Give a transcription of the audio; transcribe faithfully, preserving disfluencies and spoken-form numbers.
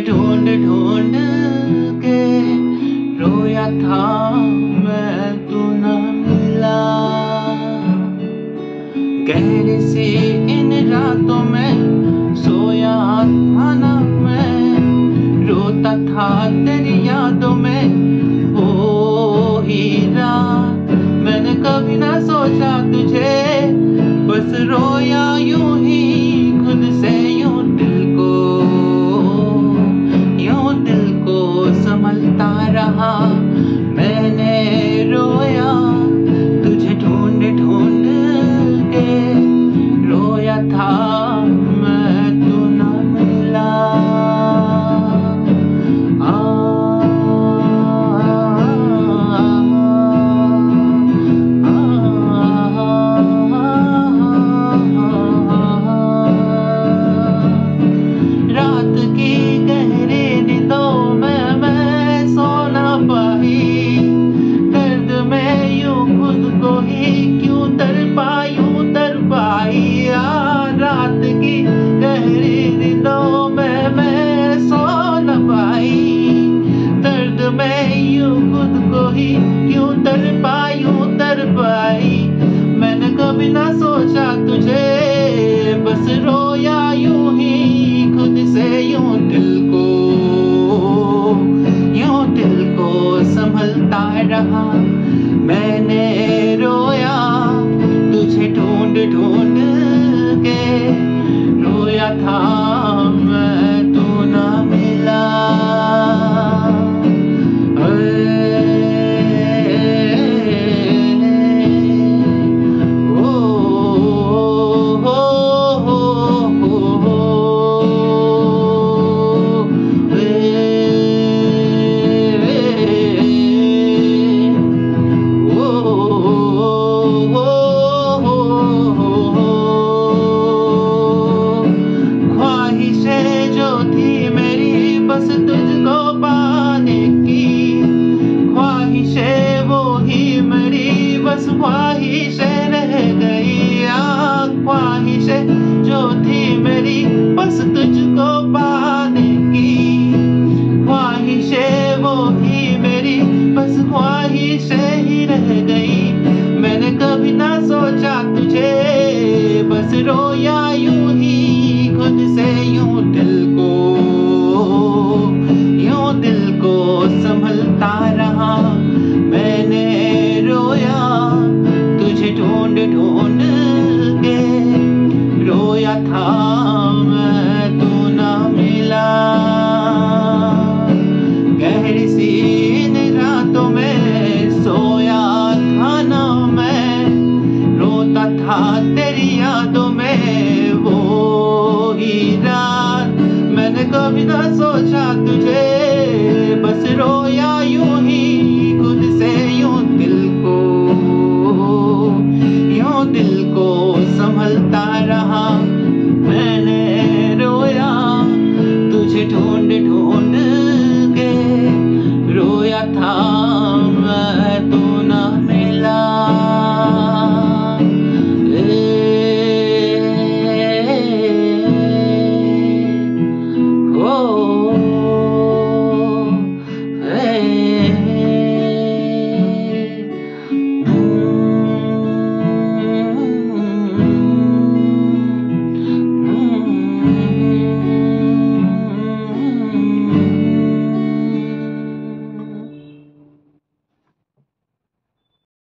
ढूंढ ढूंढ के रोया था मैं, तू न मिला। गहरी सी इन रातों में सोया था ना मैं, रोता था तेरी यादों में वो ही रात। मैंने कभी ना सोचा तुझे, बस रोया यूं ही खुद से, यूं दिल को यूं दिल को संभलता रहा। मैंने रोया तुझे ढूंढ ढूंढ के, रोया था मैं, तू न मिला। रात की गहरी नींदों में मैं सो ना पाई, दर्द में यूं खुद को ही क्यों तड़पाई, यूं तड़पाई। रात की गहरी नींदों में मैं सो ना पाई, दर्द में यूं खुद को ही क्यों तड़पाई, यूं तड़पाई। मैंने कभी ना सोचा तुझे, बस रोया यूं ही खुद से, यूं दिल को यूं दिल को संभलता रहा। मैंने रोया तुझे ढूंढ ढूंढ के, रोया था मैं, तू न मिला। बस तुझको पाने की ख्वाहिशें वो ही मेरी बस ख्वाहिशें रह गई। ख्वाहिशें जो थी मेरी बस तुझको पाने की ख्वाहिशें वो ही मेरी बस ख्वाहिशें ही रह गई। मैंने कभी ना सोचा तुझे, बस रोया यूं ही खुद से, यूं दिल को यूं दिल को संभलता रहा। मैंने रोया तुझे ढूंढ ढूंढ के, रोया था मैं, तू न मिला। गहरी सी इन रातों में सोया था ना मैं, रोता था तेरी यादों में वो ही रात। मैंने कभी ना सोचा तुझे, बस रोया यूं ही खुद से, यूं दिल को यूं दिल को संभलता रहा।